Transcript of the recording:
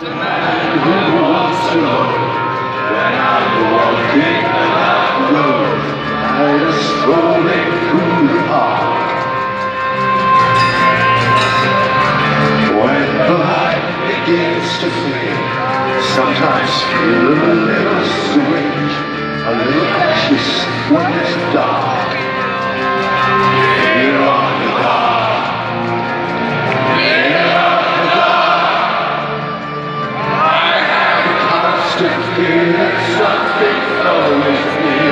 Who walks alone when I'm walking that road? I was strolling through the park when the light begins to fade. Sometimes feel a little strange, a little anxious when it's dark. Here on the dark, here on the dark, I have a constant fear that something's always near.